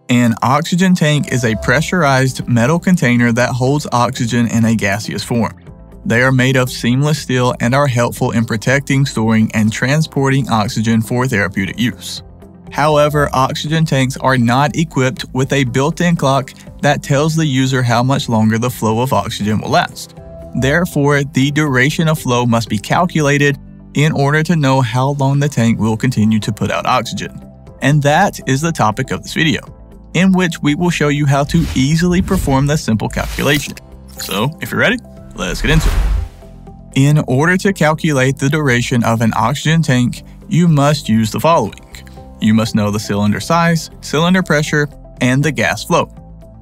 An oxygen tank is a pressurized metal container that holds oxygen in a gaseous form. They are made of seamless steel and are helpful in protecting, storing, and transporting oxygen for therapeutic use. However, oxygen tanks are not equipped with a built-in clock that tells the user how much longer the flow of oxygen will last. Therefore, the duration of flow must be calculated in order to know how long the tank will continue to put out oxygen. And that is the topic of this video, in which we will show you how to easily perform this simple calculation. So, if you're ready, let's get into it. In order to calculate the duration of an oxygen tank, you must use the following. You must know the cylinder size, cylinder pressure, and the gas flow.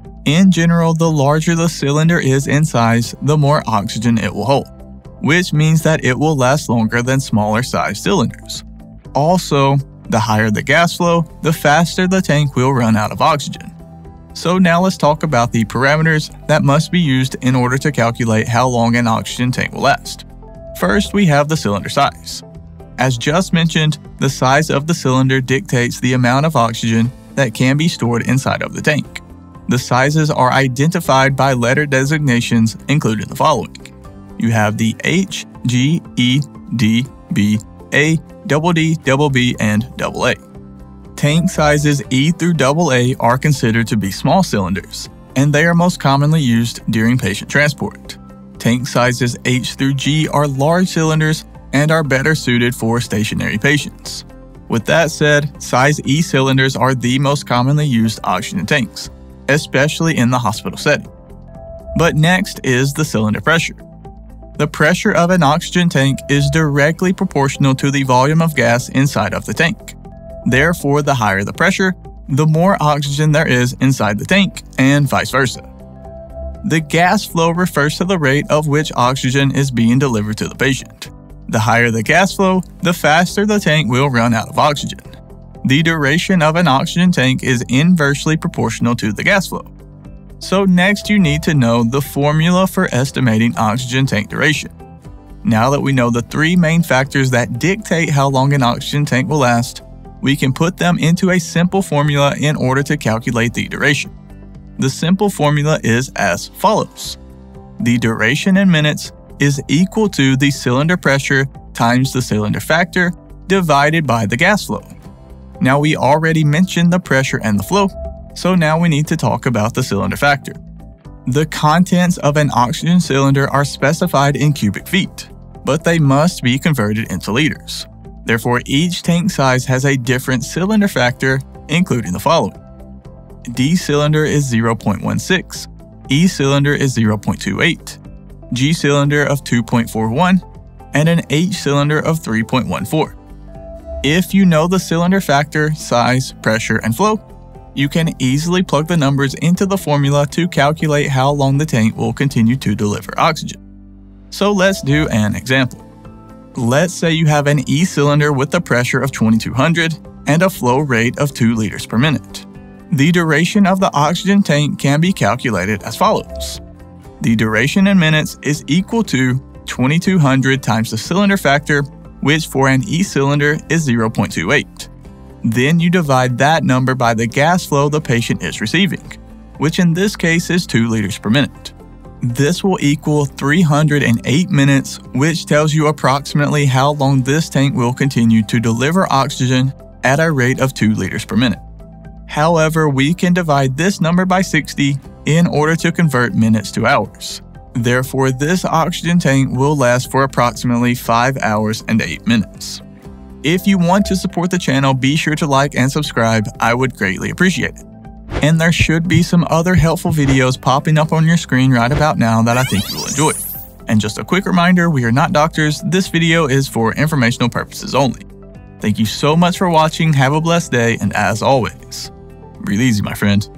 In general, the larger the cylinder is in size, the more oxygen it will hold, which means that it will last longer than smaller sized cylinders. Also, the higher the gas flow, the faster the tank will run out of oxygen. So now let's talk about the parameters that must be used in order to calculate how long an oxygen tank will last. First, we have the cylinder size. As just mentioned, the size of the cylinder dictates the amount of oxygen that can be stored inside of the tank. The sizes are identified by letter designations, including the following. You have the H, G, E, D, B, A, double D, double B, and double A. Tank sizes E through double A are considered to be small cylinders, and they are most commonly used during patient transport. Tank sizes H through G are large cylinders and are better suited for stationary patients. With that said, size E cylinders are the most commonly used oxygen tanks, especially in the hospital setting. But next is the cylinder pressure. The pressure of an oxygen tank is directly proportional to the volume of gas inside of the tank. Therefore, the higher the pressure, the more oxygen there is inside the tank, and vice versa. The gas flow refers to the rate of which oxygen is being delivered to the patient. The higher the gas flow, the faster the tank will run out of oxygen. The duration of an oxygen tank is inversely proportional to the gas flow. So next you need to know the formula for estimating oxygen tank duration. Now that we know the three main factors that dictate how long an oxygen tank will last, we can put them into a simple formula in order to calculate the duration. The simple formula is as follows. The duration in minutes is equal to the cylinder pressure times the cylinder factor divided by the gas flow. Now we already mentioned the pressure and the flow, so now we need to talk about the cylinder factor. The contents of an oxygen cylinder are specified in cubic feet, but they must be converted into liters. Therefore, each tank size has a different cylinder factor, including the following. D cylinder is 0.16, E cylinder is 0.28, G cylinder of 2.41, and an H cylinder of 3.14. If you know the cylinder factor, size, pressure, and flow, you can easily plug the numbers into the formula to calculate how long the tank will continue to deliver oxygen. So let's do an example. Let's say you have an E cylinder with a pressure of 2200 and a flow rate of 2 liters per minute. The duration of the oxygen tank can be calculated as follows. The duration in minutes is equal to 2200 times the cylinder factor, which for an E cylinder is 0.28. Then you divide that number by the gas flow the patient is receiving, which in this case is 2 liters per minute. This will equal 308 minutes, which tells you approximately how long this tank will continue to deliver oxygen at a rate of 2 liters per minute. However, we can divide this number by 60 in order to convert minutes to hours. Therefore, this oxygen tank will last for approximately 5 hours and 8 minutes. If you want to support the channel, be sure to like and subscribe. I would greatly appreciate it. And there should be some other helpful videos popping up on your screen right about now that I think you will enjoy. And just a quick reminder, we are not doctors. This video is for informational purposes only. Thank you so much for watching. Have a blessed day, and as always, breathe easy, my friend.